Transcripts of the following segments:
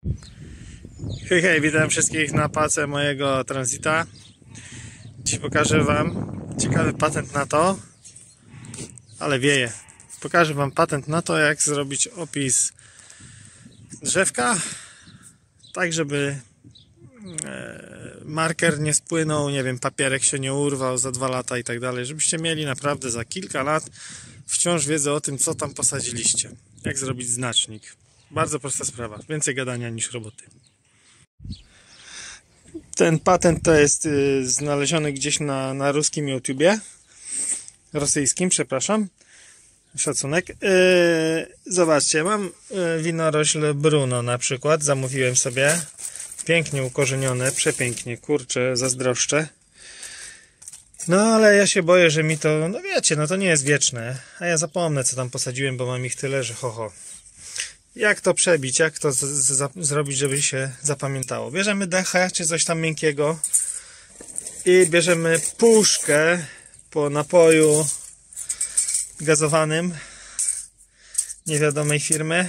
Hej, hej, witam wszystkich na pace mojego Transita. Dziś pokażę wam ciekawy patent na to, ale wieje. Pokażę wam patent na to, jak zrobić opis drzewka, tak żeby marker nie spłynął, nie wiem, papierek się nie urwał za 2 lata i tak dalej, żebyście mieli naprawdę za kilka lat wciąż wiedzę o tym, co tam posadziliście. Jak zrobić znacznik. Bardzo prosta sprawa, więcej gadania niż roboty. Ten patent to jest znaleziony gdzieś na ruskim YouTubie. Rosyjskim, przepraszam. Szacunek. Zobaczcie, mam winorośl Bruno na przykład. Zamówiłem sobie. Pięknie ukorzenione, przepięknie. Kurczę, zazdroszczę. No ale ja się boję, że mi to, no wiecie, no to nie jest wieczne. A ja zapomnę, co tam posadziłem, bo mam ich tyle, że ho. Jak to przebić, jak to zrobić, żeby się zapamiętało? Bierzemy dechę, czy coś tam miękkiego i bierzemy puszkę po napoju gazowanym niewiadomej firmy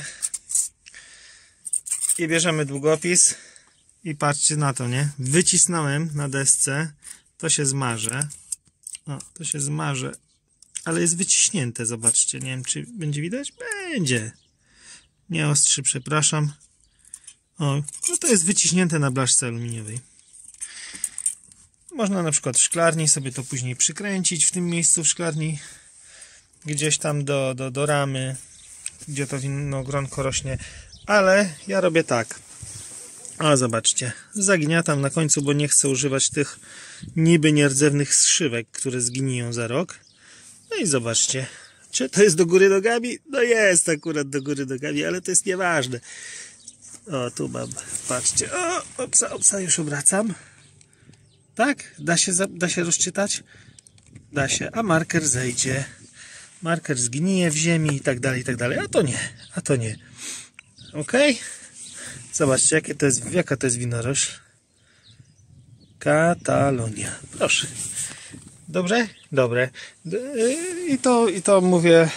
i bierzemy długopis i patrzcie na to, nie? Wycisnąłem na desce, to się zmaże. O, to się zmaże, ale jest wyciśnięte, zobaczcie, nie wiem, czy będzie widać? Będzie. Nie ostrzy, przepraszam. O, no to jest wyciśnięte na blaszce aluminiowej. Można na przykład w szklarni sobie to później przykręcić w tym miejscu w szklarni, gdzieś tam do ramy, gdzie to winogronko rośnie, ale ja robię tak. A zobaczcie, zagniatam na końcu, bo nie chcę używać tych niby nierdzewnych zszywek, które zgniją za rok. No i zobaczcie. Czy to jest do góry nogami? No jest akurat do góry nogami, ale to jest nieważne. O, tu mam, patrzcie. O, opsa, już obracam. Tak? Da się rozczytać? Da się, a marker zejdzie. Marker zgnije w ziemi i tak dalej, i tak dalej. A to nie. Ok? Zobaczcie, jaka to jest winorośl. Katalonia. Proszę. Dobrze? Dobre. I to mówię,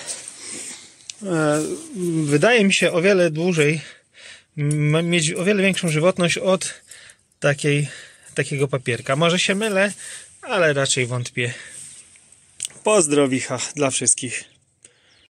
wydaje mi się o wiele dłużej, mieć o wiele większą żywotność od takiego papierka. Może się mylę, ale raczej wątpię. Pozdrowicha dla wszystkich.